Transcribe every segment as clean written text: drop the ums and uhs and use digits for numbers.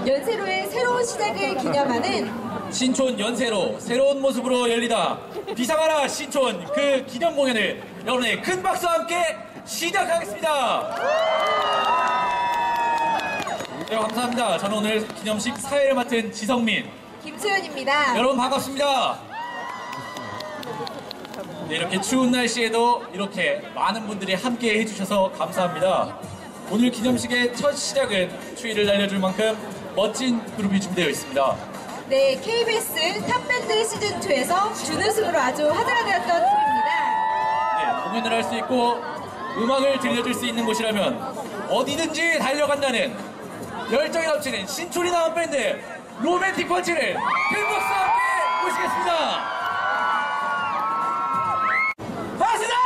연세로의 새로운 시작을 기념하는 신촌 연세로 새로운 모습으로 열리다 비상하라 신촌 그 기념 공연을 여러분의 큰 박수와 함께 시작하겠습니다. 네, 감사합니다. 저는 오늘 기념식 사회를 맡은 지성민, 김소연입니다. 여러분 반갑습니다. 네, 이렇게 추운 날씨에도 이렇게 많은 분들이 함께 해주셔서 감사합니다. 오늘 기념식의 첫 시작은 추위를 날려줄 만큼 멋진 그룹이 준비되어 있습니다. 네, KBS 탑밴드 시즌2에서 준우승으로 아주 화제가 되었던 팀입니다. 네, 공연을 할 수 있고 음악을 들려줄 수 있는 곳이라면 어디든지 달려간다는 열정이 넘치는 신촌이 나온 밴드 로맨틱 펀치를 큰 박수와 함께 모시겠습니다. 반갑습니다!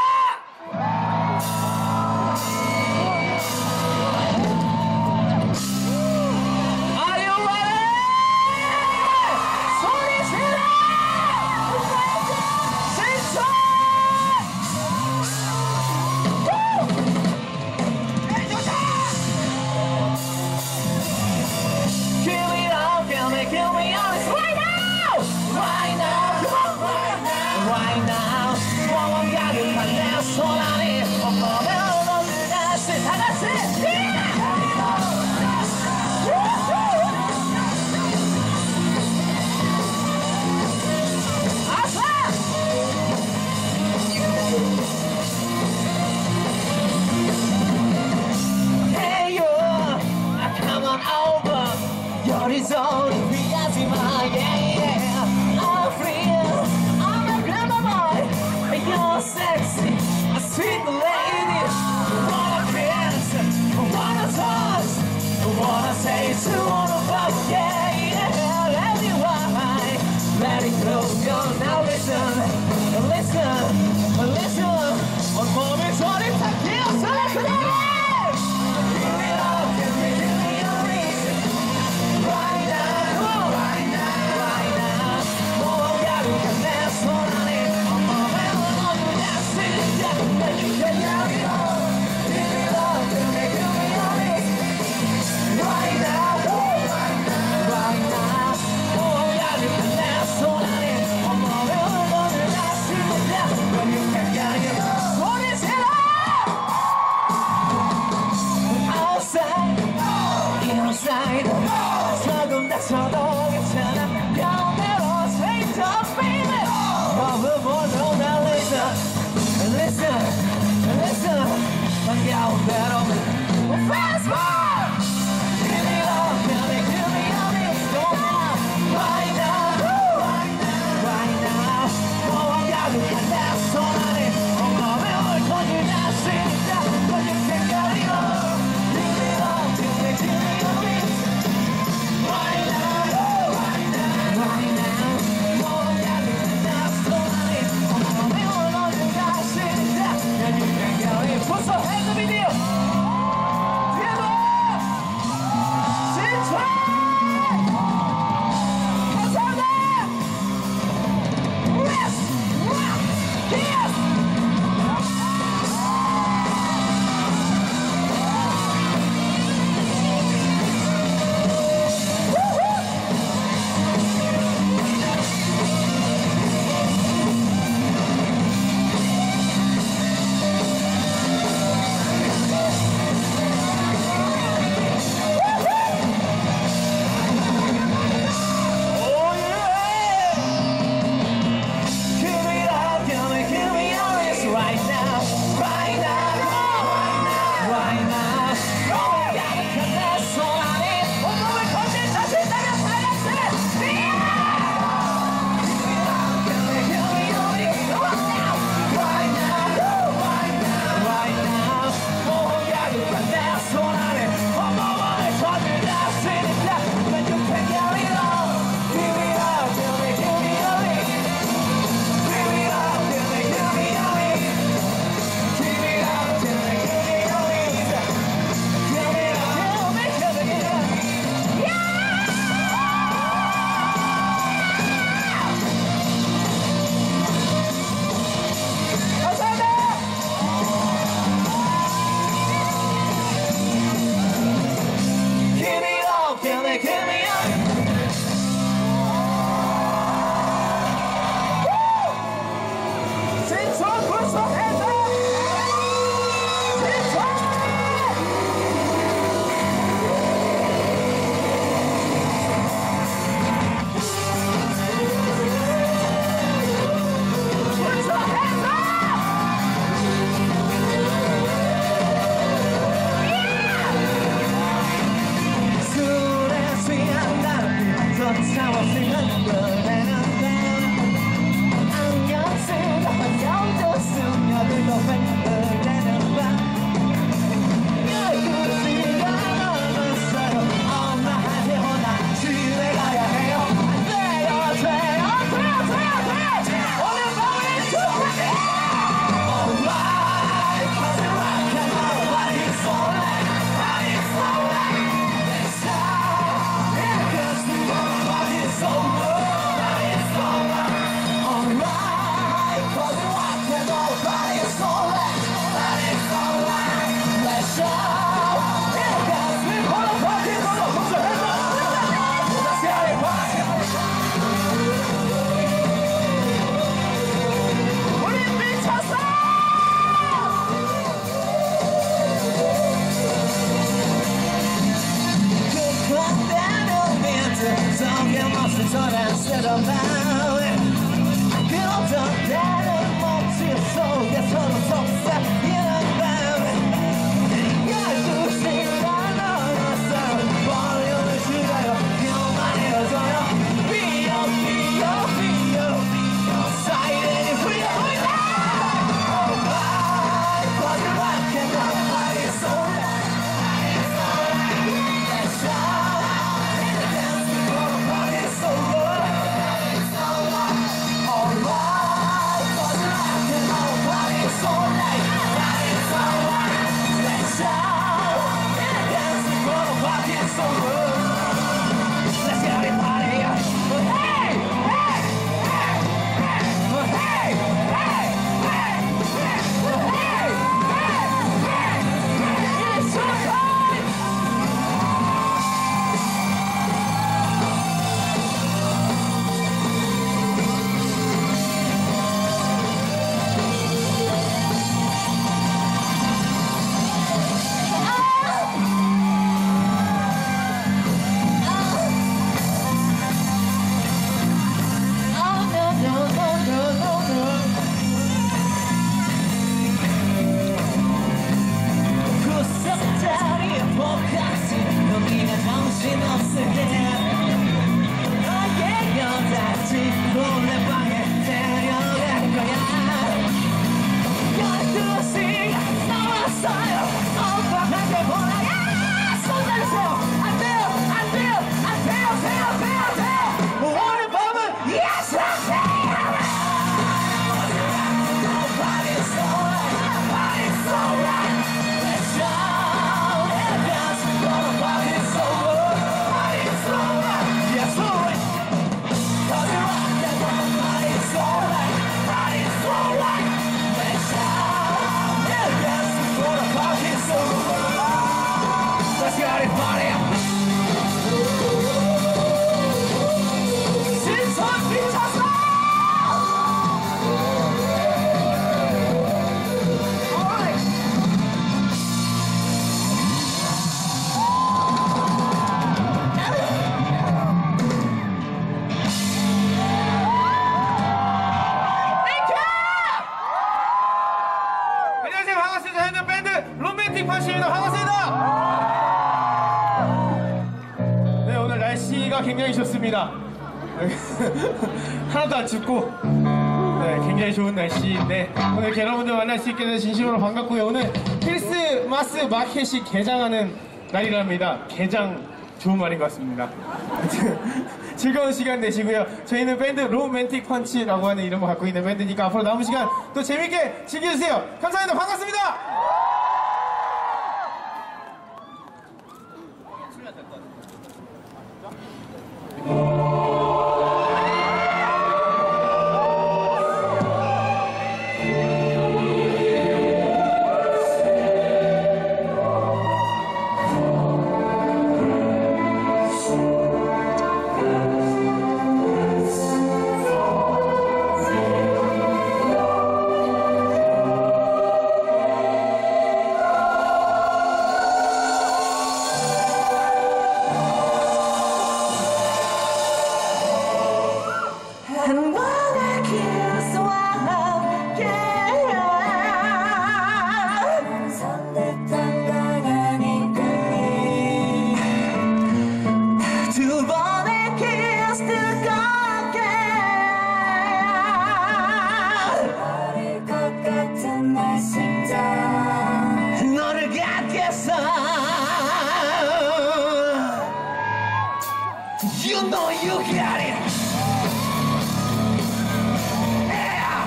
굉장히 좋습니다. 하나도 안 춥고 굉장히 좋은 날씨인데 오늘 이렇게 여러분들 만날 수 있게 돼서 진심으로 반갑고요. 오늘 크리스마스 마켓이 개장하는 날이랍니다. 개장 좋은 말인 것 같습니다. 즐거운 시간 되시고요. 저희는 밴드 로맨틱 펀치라고 하는 이름을 갖고 있는 밴드니까 앞으로 남은 시간 또 재밌게 즐겨주세요. 감사합니다. 반갑습니다. You know you got it. Yeah.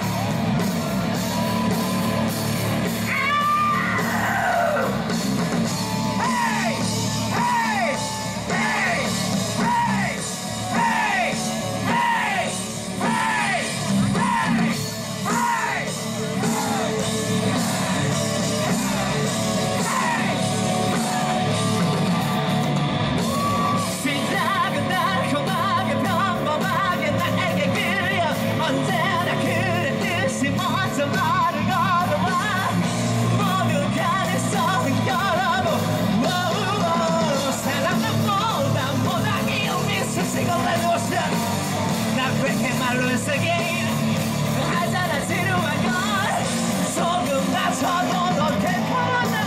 Hey, hey, hey, hey, hey, hey, hey, hey, 시작은 달콤하게 평범하게 나에게 그려 언제나 그랬듯이 먼저 말을 걸어와 모든 가능성을 열어보 사랑보다 못하기 미스 시골의 노션 나 그렇게 말로 쓰긴 알잖아 지루한 걸 조금 낮춰도 너 괜찮아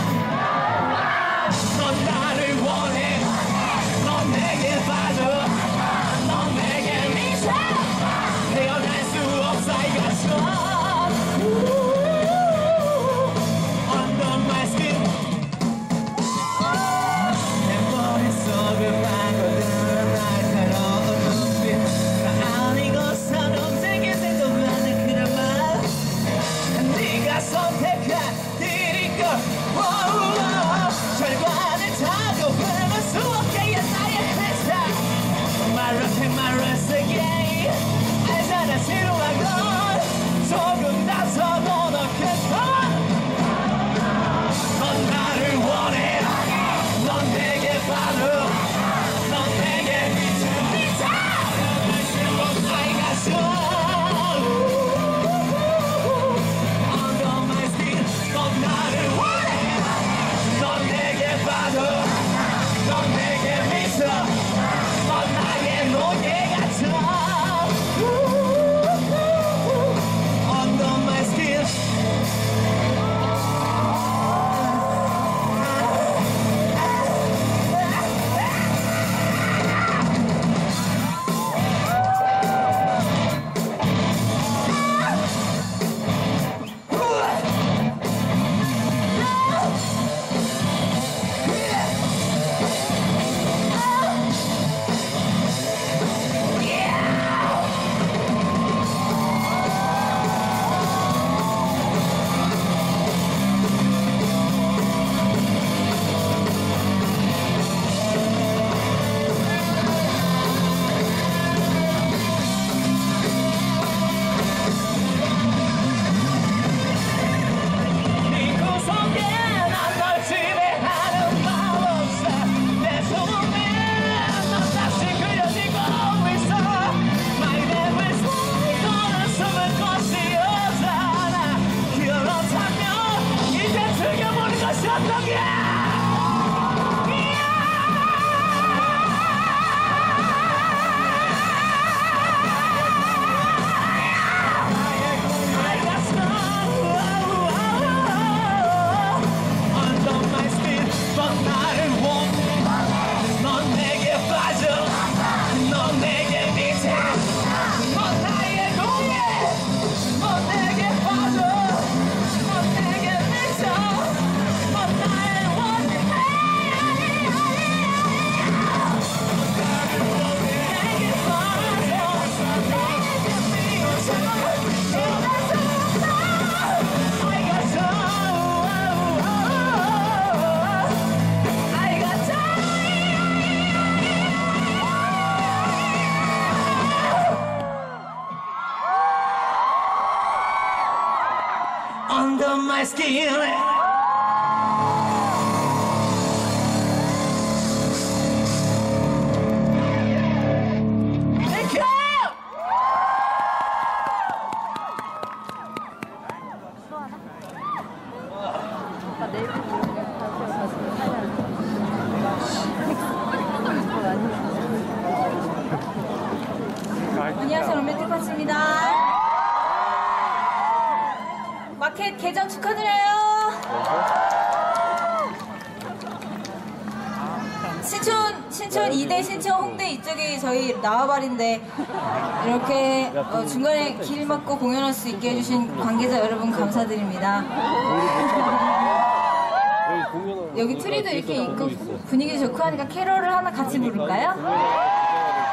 넌 나를 원해 넌 내게 빠져 넌 내게 미쳐 헤어날 수 없어 I got you Under my skin 내 머릿속을 파고드는 날카로운 눈빛 나 아니고선 움직이지도 않은 그런 말 네가 선택한 일인걸 결과는 타고 흐를 수 없게 나의 회사 말로 쓰게 알잖아 지루한 건 조금 낮춰도 너 괜찮아 넌 나를 원해 넌 내게 반응 넌 내게 미쳐 I got you Under my skin 넌 나를 원해 넌 내게 반응 넌 내게 미쳐 넌 나의 노예 같아 Under my skin 네 구석에 난 널 지배하는 마법사 내 손에 넌 다시 그려지고 있어 My name is 너는 숨을 곳이 없잖아 그렇다면 이제 즐겨보는 것이 어떠냐 I got Under my skin 넌 나를 원해 넌 내게 빠져 넌 내게 미쳐 넌 나의 노예 넌 내게 빠져 넌 내게 미쳐 넌 나의 원해 내게 빠져 내게 미쳐 I got I got Under my skin Thank you! 안녕하세요, 로맨틱 펀치입니다. 마켓 개장 축하드려요. 신촌 2대 신촌 홍대 이쪽이 저희 나와발인데 이렇게 중간에 길 막고 공연할 수 있게 해주신 관계자 여러분 감사드립니다. 여기 트리도 이렇게 있고 분위기 좋고 하니까 캐롤을 하나 같이 부를까요?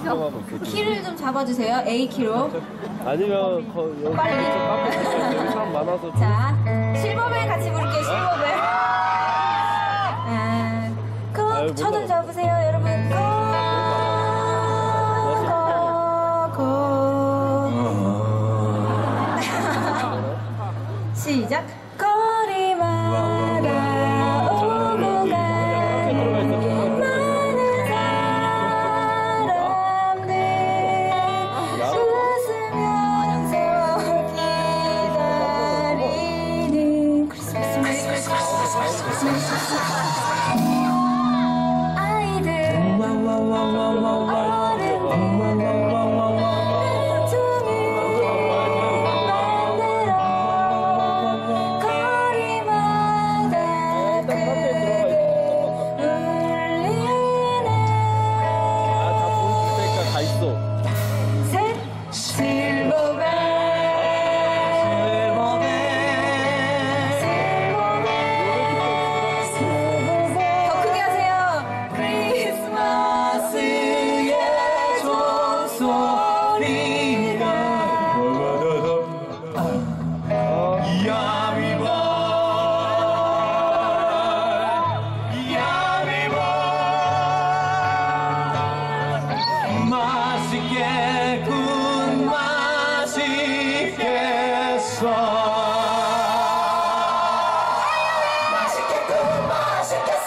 키를 좀 잡아주세요. A 키로. 아니면 여기 빨리. 여기 사람 많아서 자, 실버벨 같이 부를게요. 실버벨. 꼭 쳐좀 잡으세요, 여러분. 시작. 거리마다 오고 가는 많은 사람들 웃으면서 기다리는 크리스마스 아이들 맛있겠군 맛있겠어 맛있겠군 맛있겠어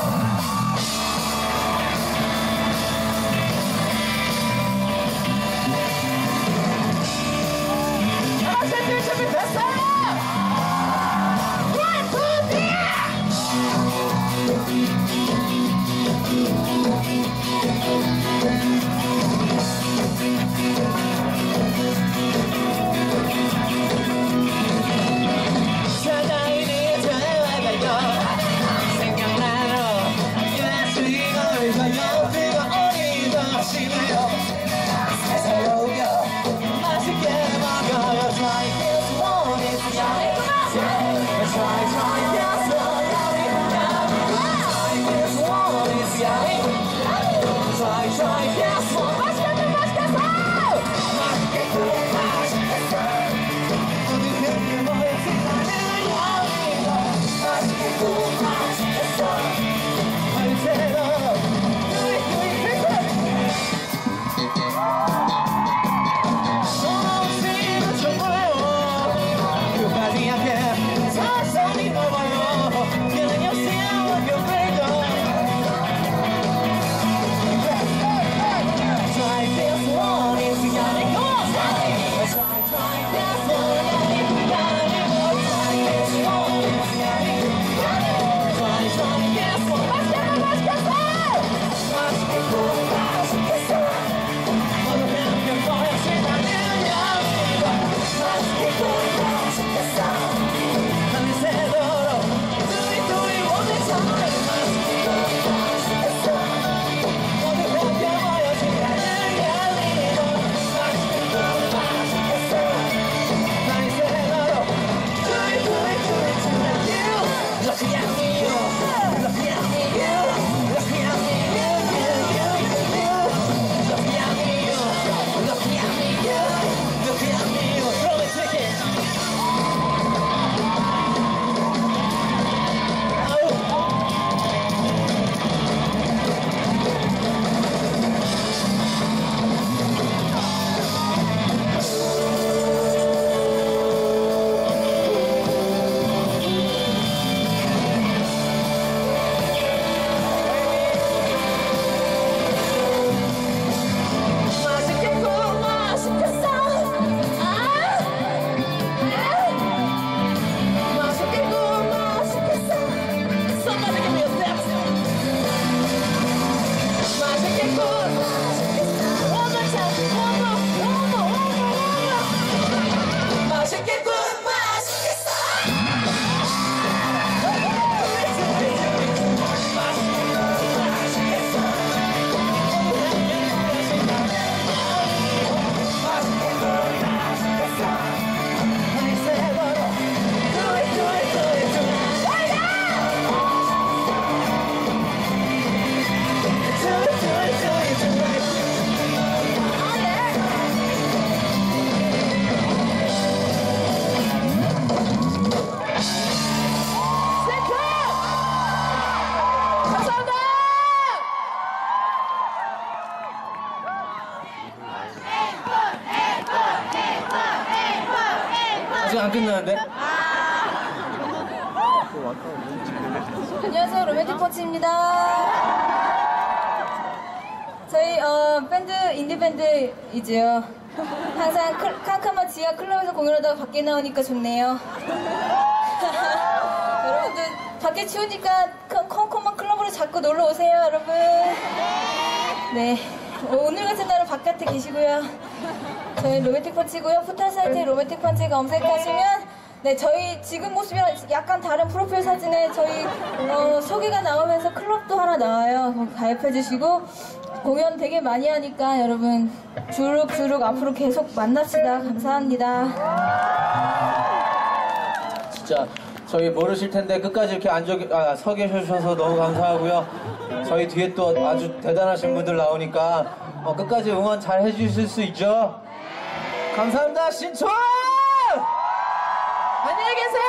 준비 준비됐어요 Try, yes. 아직 안 끝났는데? 안녕하세요, 로맨틱 펀치입니다. 저희 밴드 인디 밴드이지요. 항상 캄캄한 지하 클럽에서 공연하다가 밖에 나오니까 좋네요. 여러분들 밖에 추우니까 컴컴한 클럽으로 자꾸 놀러 오세요, 여러분. 네, 오늘 같은 날은 바깥에 계시고요. 저희 로맨틱 펀치고요. 포털 사이트에 로맨틱 펀치 검색하시면 네, 저희 지금 모습이랑 약간 다른 프로필 사진에 저희 소개가 나오면서 클럽도 하나 나와요. 가입해주시고 공연 되게 많이 하니까 여러분 주룩주룩 앞으로 계속 만납시다. 감사합니다. 진짜 저희 모르실 텐데 끝까지 이렇게 서 계셔주셔서 너무 감사하고요. 저희 뒤에 또 아주 대단하신 분들 나오니까 끝까지 응원 잘 해주실 수 있죠? 감사합니다. 신촌! 안녕히 계세요!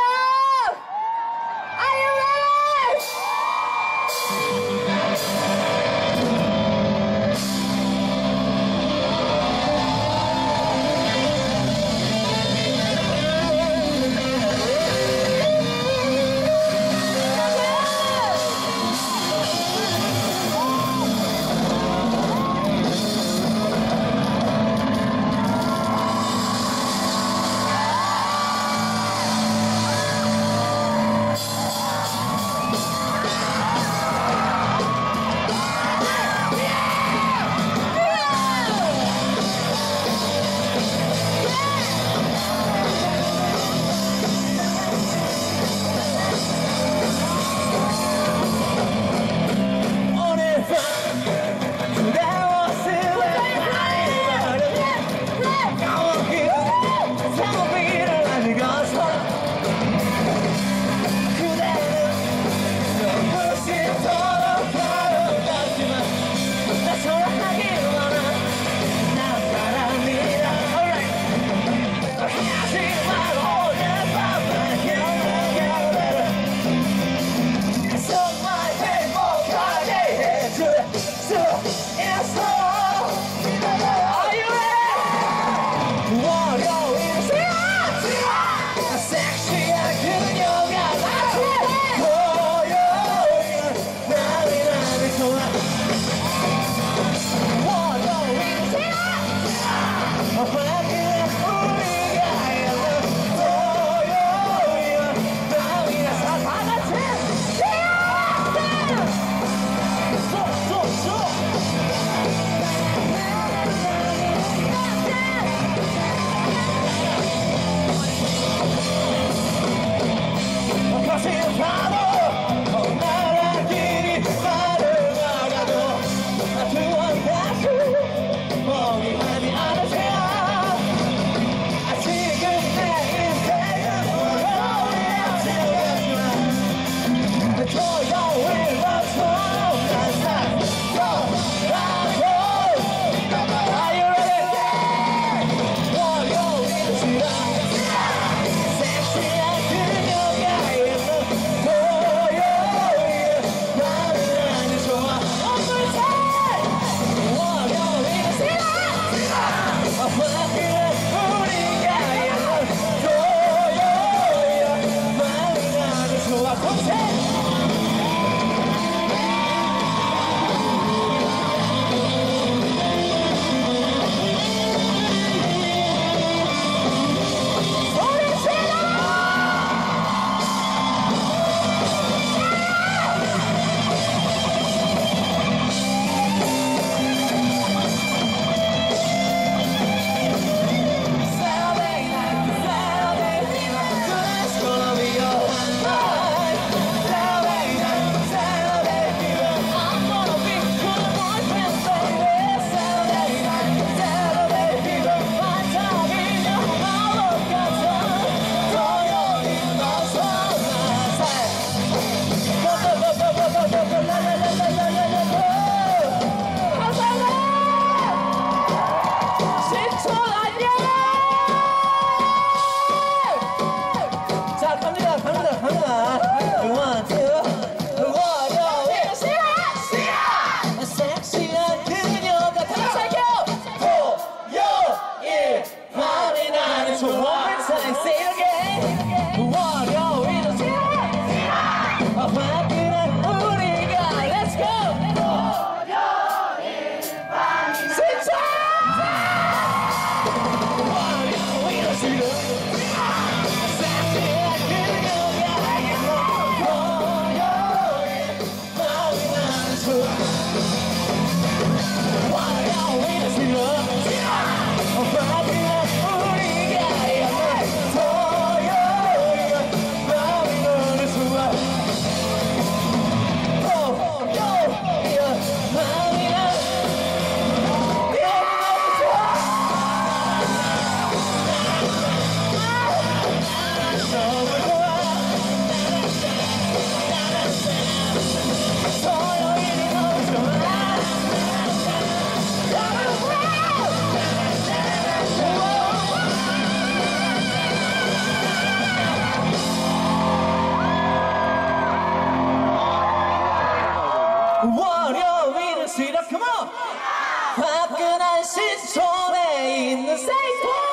시작 come on 화끈한 시선에 있는 세이토